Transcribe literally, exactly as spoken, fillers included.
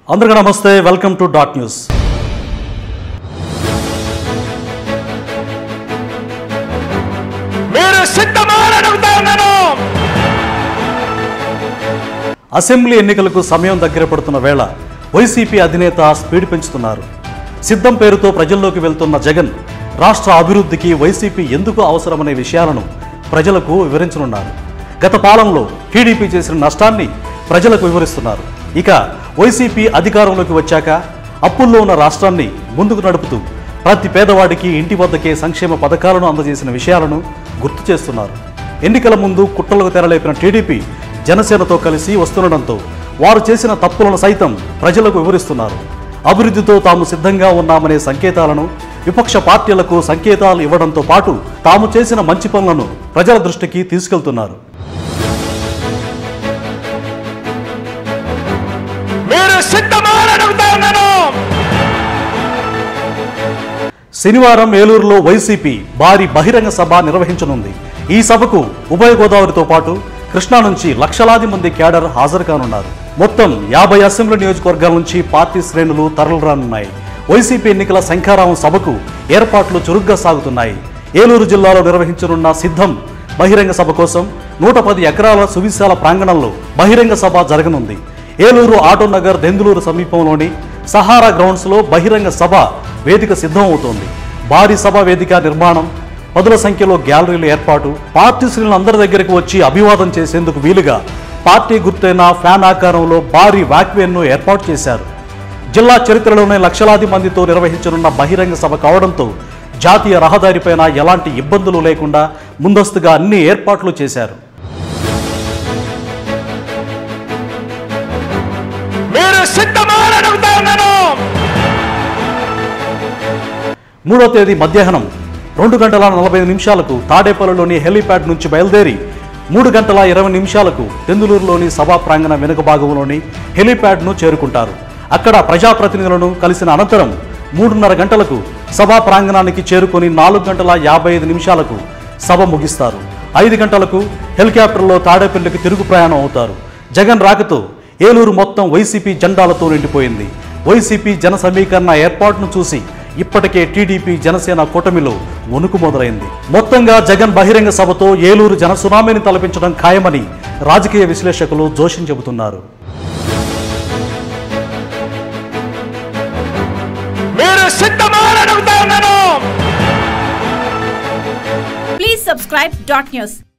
అందరికీ నమస్తే, welcome to dot news. మీరు సిద్ధమని అడుగుతా ఉన్నాను. అసెంబ్లీ ఎన్నికలకు సమయం దగ్గర పడుతున్న వేళ వైసీపీ అధినేత స్పీడ్ పెంచుతున్నారు. సిద్ధం పేరుతో ప్రజల్లోకి వెళ్తున్న జగన్ రాష్ట్ర అభివృద్ధికి వైసీపీ ఎందుకు అవసరమనే విషయాలను ప్రజలకు వివరించనున్నారు. గత పాలనలో టీడీపీ చేసిన నష్టాన్ని ప్రజలకు వివరిస్తున్నారు. ఇక వైసీపీ అధికారంలోకి వచ్చాక అప్పుల్లో ఉన్న రాష్ట్రాన్ని ముందుకు నడుపుతూ ప్రతి పేదవాడికి ఇంటి వద్దకే సంక్షేమ పథకాలను అందజేసిన విషయాలను గుర్తు చేస్తున్నారు. ఎన్నికల ముందు కుట్రలకు తెరలేపిన టీడీపీ జనసేనతో కలిసి వస్తుండడంతో వారు చేసిన తప్పులను సైతం ప్రజలకు వివరిస్తున్నారు. అభివృద్ధితో తాము సిద్ధంగా ఉన్నామనే సంకేతాలను విపక్ష పార్టీలకు సంకేతాలు ఇవ్వడంతో పాటు తాము చేసిన మంచి పనులను ప్రజల దృష్టికి తీసుకెళ్తున్నారు. శనివారం ఏలూరులో వైసీపీ భారీ బహిరంగ సభ నిర్వహించనుంది. ఈ సభకు ఉభయ గోదావరితో పాటు కృష్ణా నుంచి లక్షలాది మంది క్యాడర్ హాజరు కానున్నారు. మొత్తం యాభై అసెంబ్లీ నియోజకవర్గాల నుంచి పార్టీ శ్రేణులు తరలిరానున్నాయి. వైసీపీ ఎన్నికల శంఖారావం సభకు ఏర్పాట్లు చురుగ్గా సాగుతున్నాయి. ఏలూరు జిల్లాలో నిర్వహించనున్న సిద్ధం బహిరంగ సభ కోసం నూట పది ఎకరాల సువిశాల ప్రాంగణంలో బహిరంగ సభ జరగనుంది. ఏలూరు ఆటోనగర్ దెందులూరు సమీపంలోని సహారా గ్రౌండ్స్లో బహిరంగ సభ వేదిక సిద్ధం అవుతోంది. భారీ సభ వేదిక నిర్మాణం, పదుల సంఖ్యలో గ్యాలరీల ఏర్పాటు, పార్టీ శ్రేణులు అందరి దగ్గరకు వచ్చి అభివాదం చేసేందుకు వీలుగా పార్టీ గుర్తైన ఫ్యాన్ ఆకారంలో భారీ వాక్వేన్ను ఏర్పాటు చేశారు. జిల్లా చరిత్రలోనే లక్షలాది మందితో నిర్వహించనున్న బహిరంగ సభ కావడంతో జాతీయ రహదారిపైన ఎలాంటి ఇబ్బందులు లేకుండా ముందస్తుగా అన్ని ఏర్పాట్లు చేశారు. మూడో తేదీ మధ్యాహ్నం రెండు గంటల నలభై ఐదు నిమిషాలకు తాడేపల్లిలోని హెలీప్యాడ్ నుంచి బయలుదేరి మూడు గంటల ఇరవై నిమిషాలకు దెందులూరులోని సభా ప్రాంగణ వెనుక భాగంలోని హెలీప్యాడ్ను చేరుకుంటారు. అక్కడ ప్రజాప్రతినిధులను కలిసిన అనంతరం మూడున్నర గంటలకు సభా ప్రాంగణానికి చేరుకొని నాలుగు గంటల యాభై ఐదు నిమిషాలకు సభ ముగిస్తారు. ఐదు గంటలకు హెలికాప్టర్లో తాడేపల్లికి తిరుగు ప్రయాణం అవుతారు. జగన్ రాకతో ఏలూరు మొత్తం వైసీపీ జెండాలతో నిండిపోయింది. వైసీపీ జన సమీకరణ ఏర్పాటును చూసి ఇప్పటికే టీడీపీ జనసేన కూటమిలో వణుకు మొదలైంది. మొత్తంగా జగన్ బహిరంగ సభతో ఏలూరు జన సునామీని తలపించడం ఖాయమని రాజకీయ విశ్లేషకులు జోషం చెబుతున్నారు. Please subscribe dot news.